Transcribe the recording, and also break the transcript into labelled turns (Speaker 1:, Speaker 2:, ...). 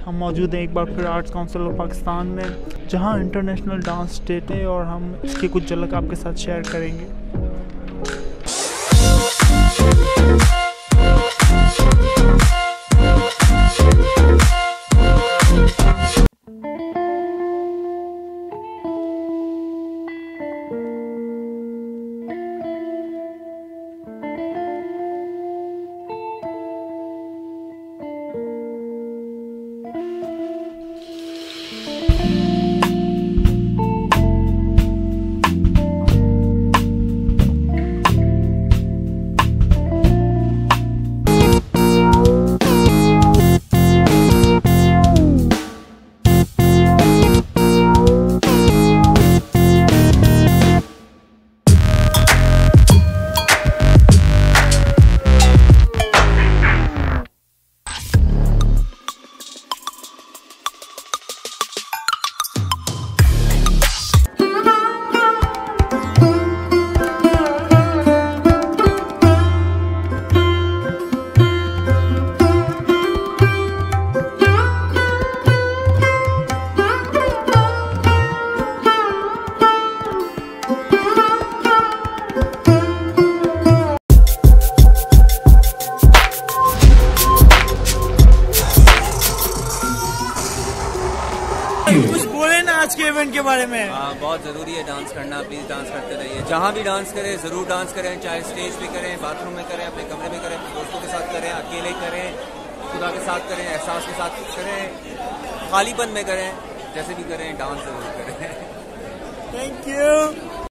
Speaker 1: हम मौजूद हैं एक बार फिर आर्ट्स काउंसिल ऑफ पाकिस्तान में, जहां इंटरनेशनल डांस डे है और हम इसकी कुछ झलक आपके साथ शेयर करेंगे। कुछ बोले ना आज के इवेंट के बारे में।
Speaker 2: बहुत ज़रूरी है डांस करना, प्लीज़ डांस करते रहिए। जहाँ भी डांस करें ज़रूर डांस करें, चाहे स्टेज पे करें, बाथरूम में करें, अपने कमरे में करें, अपने दोस्तों के साथ करें, अकेले करें, खुदा के साथ करें, एहसास के साथ करें, खालीपन में करें, जैसे भी करें डांस ज़रूर करें।
Speaker 1: Thank you.